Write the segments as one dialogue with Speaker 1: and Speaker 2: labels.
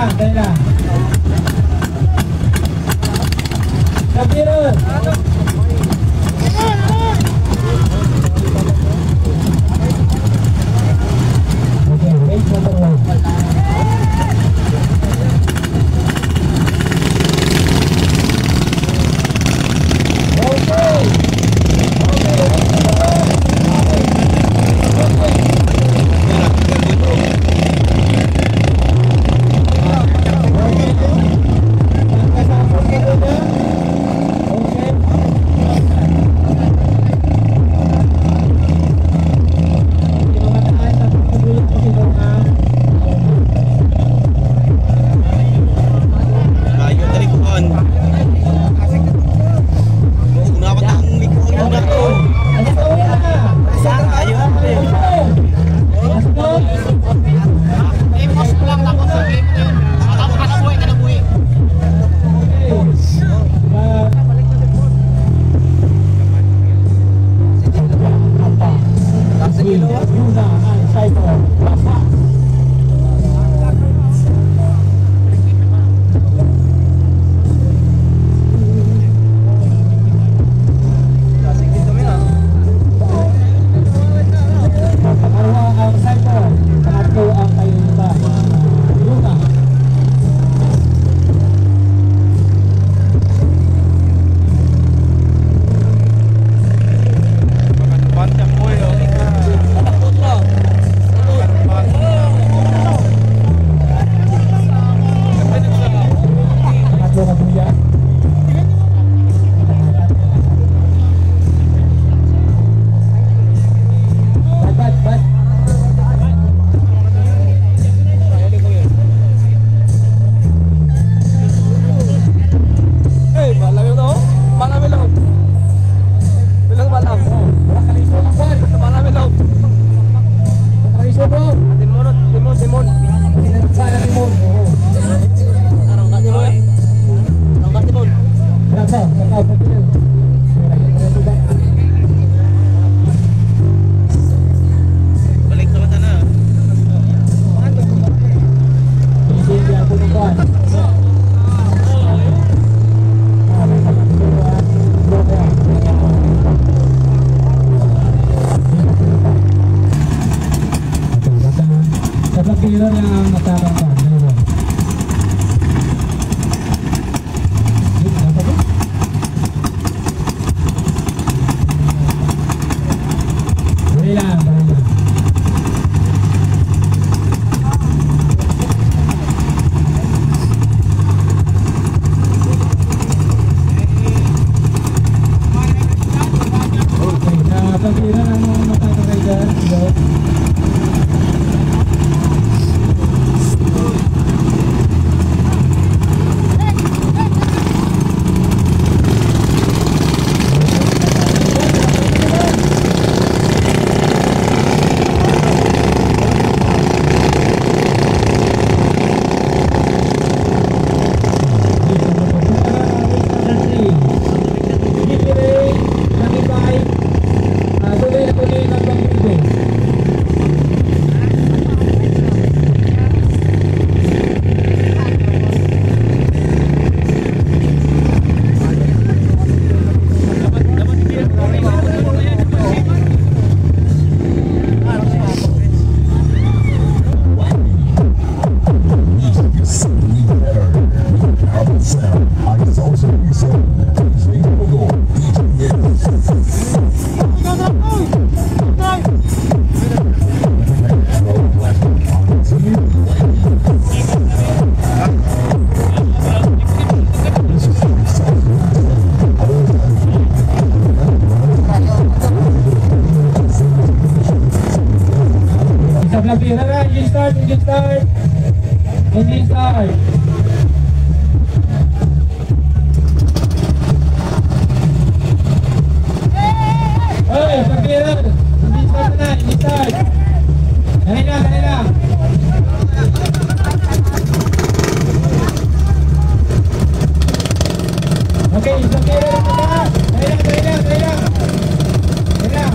Speaker 1: dali lang. Kapirun. Okay, race number 1.
Speaker 2: Engine start. Hey, pagkira. Engine start na, engine start. Dali na, dali na. Okay, pagkira na. Dali na, dali na, dali na. Dali na.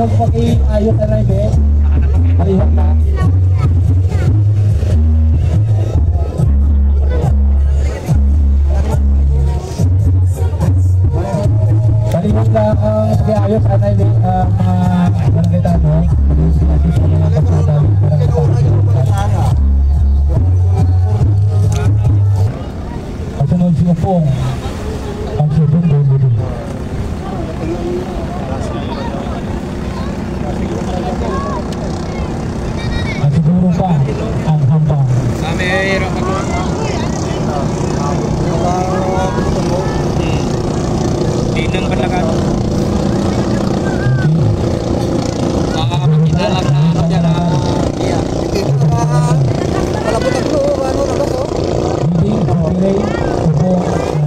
Speaker 1: huwag paki-ayos na live eh. Palihog na. Palihog na ang paki-ayos sa live eh. Mga barangay tanong. Kasi sa mga kapatid, barangay tanong. Kasunod si Upong. Ang subong doon. At siguro pa ang hambang.
Speaker 2: Mayroon ako. Tinang palakan. Makakapagkita lang na ano dyan na.
Speaker 3: Malapot ang blue, ano na ba?
Speaker 1: Hindi, kapilay, subong.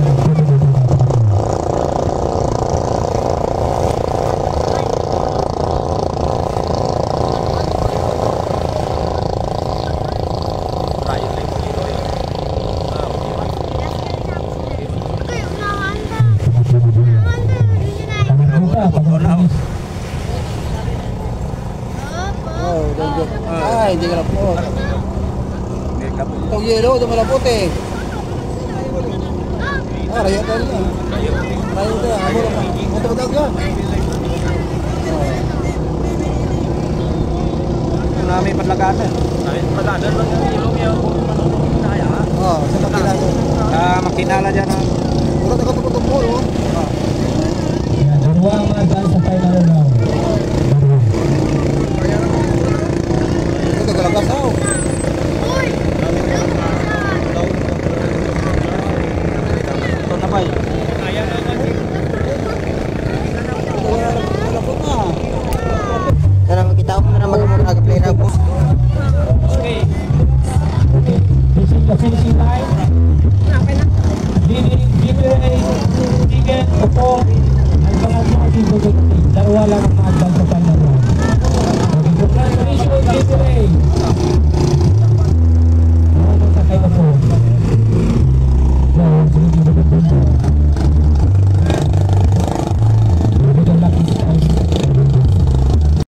Speaker 3: Ay, hindi ka lapot. Itong yellow, ito malapot eh. Rayo ka rin yan. Rayo ka, amo lang. Ito ba daga?
Speaker 2: Ito na may padlaganan. Padlaganan lang yung ilong yung kinaya.
Speaker 3: Oo, sa makinala.
Speaker 2: Makinala dyan ang
Speaker 3: Puro taga-tukot mo, no?
Speaker 1: Dalawa ang mga daan sa final round.
Speaker 3: Ito tagalagas ako.
Speaker 2: ito na ba yun?
Speaker 3: Malapot na. Tara, makita ko na mag-play na po.
Speaker 2: Okay.
Speaker 1: Okay, this is the finishing line. Bibigay, chicken, upo, ang pangatlo kasi dalawa lang ang mga